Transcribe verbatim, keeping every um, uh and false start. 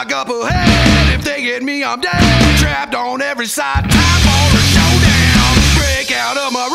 Rock up ahead, if they get me, I'm dead. Trapped on every side, time for a showdown. Break out of my